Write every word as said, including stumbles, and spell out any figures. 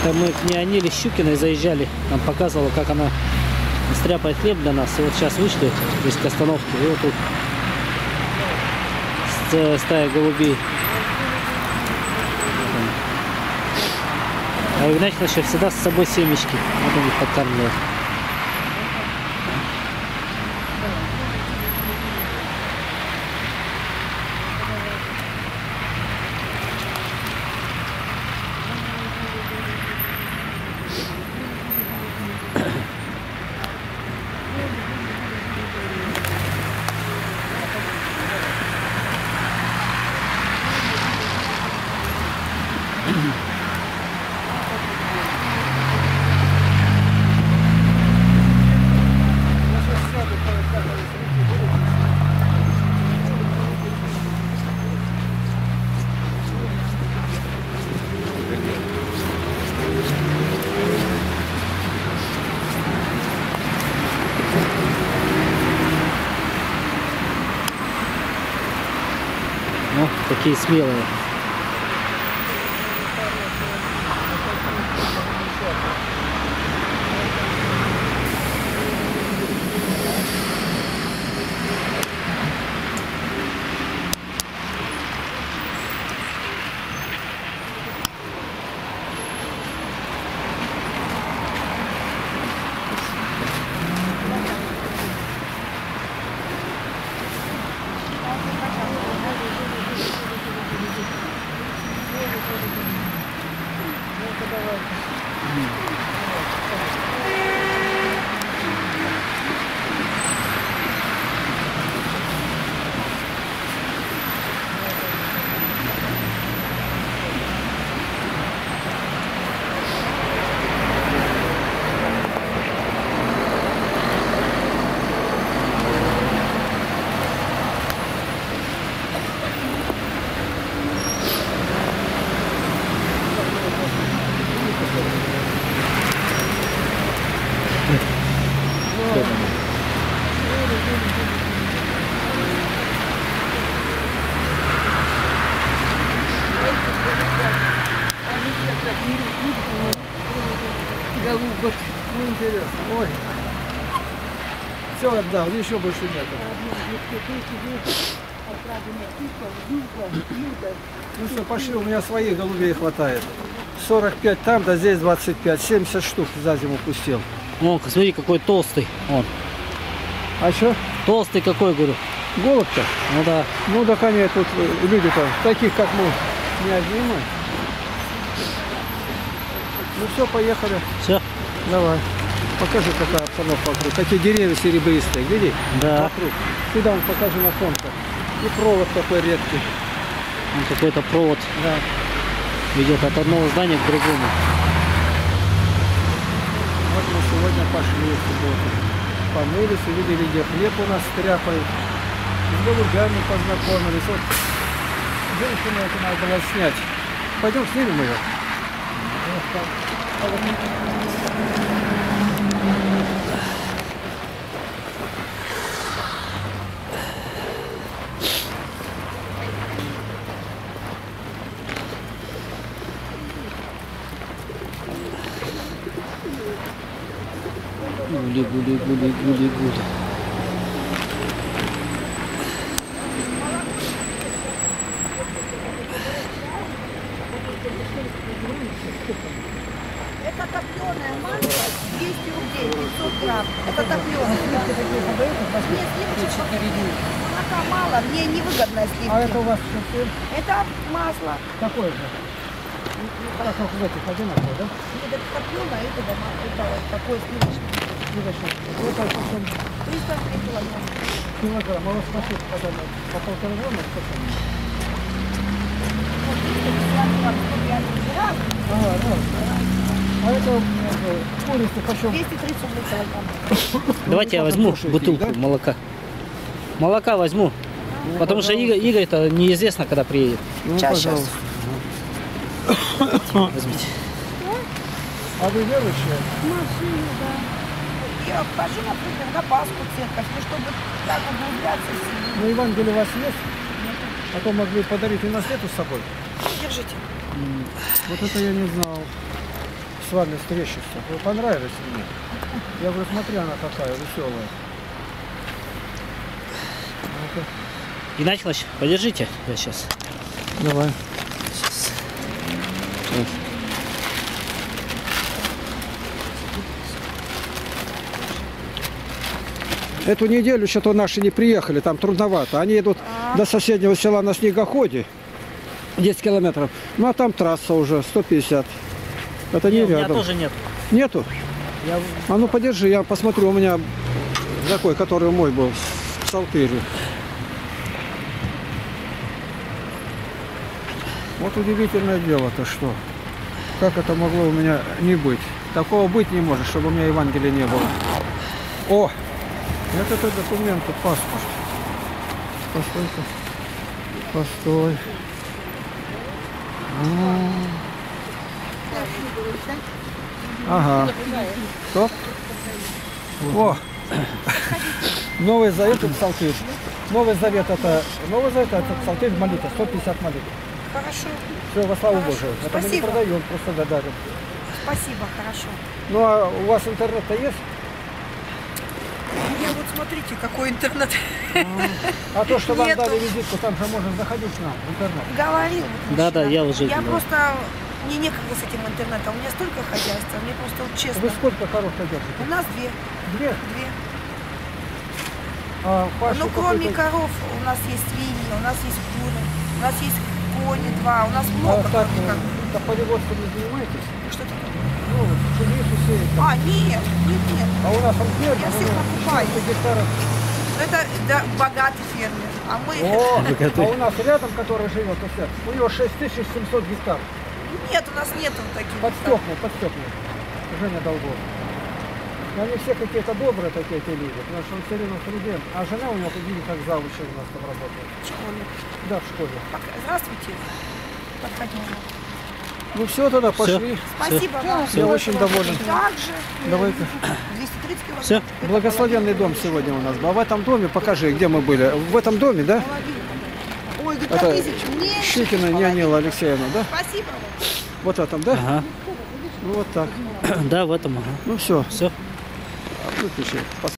Это мы к Неониле Щукиной заезжали, нам показывала, как она стряпает хлеб для нас. И вот сейчас вышли здесь к остановке, и вот тут стая голубей. А Игнатьевна еще всегда с собой семечки. Вот он их подкармливает. Ну, такие смелые. Голубок, ну интересно. Ой. Все отдал, еще больше нет. Ну что, пошли, у меня своих голубей хватает. сорок пять там, да здесь двадцать пять. семьдесят штук за зиму пустил. О, смотри, какой толстый он. А что? Толстый какой, говорю. Голубь-то? Ну да. Ну да, конечно, тут люди-то таких, как мы, не одни. Ну все, поехали. Все. Давай. Покажи, какая обстановка вокруг. Какие деревья серебристые, види? Да. Вокруг. Сюда он покажи на солнце. И провод такой редкий. Какой-то провод. Да. Ведет от одного здания к другому. Вот мы сегодня пошли в субботу. Помылись, увидели, где хлеб у нас стряпает. С голубями познакомились. Вот женщину это надо было снять. Пойдем снимем ее. Гули, гули, гули, гули, гули. Это топленая манго, двести рублей, пятьсот грамм. Это топленая. Нет, сливочек молока мало, мне невыгодно сливки. А это у вас что? Это масло. Какое же? Как в этих одинаково, да? Это топленое, это, дома, это вот такое сливочное. Это почем? триста килограмм. Килограмм. А вот смотрите, потом по полтора грамма, сколько? Вот триста пятьдесят грамм, сто пятьдесят раз. Ага, раз. А это курица почем? двести тридцать рублей килограмм. Давайте я возьму бутылку молока. Молока возьму. Ну, потому что Игорь, Игорь-то неизвестно, когда приедет. Ну, Сейчас, пожалуйста. Возьмите. А вы верующие? Машина, да. Я хожу, например, на Пасху в церковь, ну, чтобы так углубляться в себя. Ну, Евангелие у вас есть? А то могли подарить и наследство с собой. Держите. Вот это я не знал. вами встретиться. Вы понравились мне? Я говорю, смотри, она какая веселая. Ну-ка. Геннадий Николаевич, подержите. Я сейчас. Давай. Сейчас. Эту неделю что-то наши не приехали, там трудновато. Они идут А. до соседнего села на снегоходе, десять километров. Ну а там трасса уже сто пятьдесят. Это не Не, у меня рядом. тоже нет. Нету? Я... А ну подержи, я посмотрю, у меня такой, который мой был, в Салтыре. Вот удивительное дело-то, что. Как это могло у меня не быть? Такого быть не может, чтобы у меня Евангелия не было. О! Вот это документы, паспорт. Постой-ка. Постой. Ага. Стоп. О! Новый Завет это Псалтырь. Новый Завет это Новый Завет это Псалтырь молитва, сто пятьдесят молитв. Хорошо. Все во славу Хорошо. Божию. Это мы не Спасибо. продаем, просто дарим. Спасибо, хорошо. Ну а у вас интернет-то есть? Я вот смотрите, какой интернет. А то, что вам Нету. дали визитку, там же можно заходить к нам в интернет. Говорил. вот Да, да, мужчина. я уже Я видела. просто... Мне некогда с этим интернетом. У меня столько хозяйства. Мне просто вот честно. Вы сколько коров-то держите? У нас две. Две? Две. А Паша Ну, кроме какой-то- коров, у нас есть свиньи, у нас есть куры, у нас есть кони два, у нас А много. так, кроме как- так полеводством не занимаетесь? Что такое? Ну, вот, пшеницу сеять. там. А, нет, нет, нет. А у нас там ферма, Я у всех нас покупаю. четыреста гектаров. Это да, богатый фермер. А мы... О, Богатый. а у нас рядом, который живет, у всех, у него шесть тысяч семьсот гектар. Нет, у нас нету таких. Под Стёпной, под Стёпной. Женя Долгов. Но они все какие-то добрые такие, эти люди, потому что он все время в труде. А жена у него, видите, как завуча у нас там работает. В школе. Да, в школе. Пока- Здравствуйте. Подходите. Ну все, тогда пошли. Спасибо вам. Я очень доволен. Также. Давай-ка. двести тридцать килограмм. Всё. Это Благословенный дом сегодня у нас был. А в этом доме, покажи, где мы были. В этом доме, да? половина. Ой, Это Гектор Тысяч, мне... Щукина Нионила Алексеевна, да? Спасибо вам. Вот в этом, да? Ага. Ну вот так. Да, в этом, ага. Ну все, Все. выключи.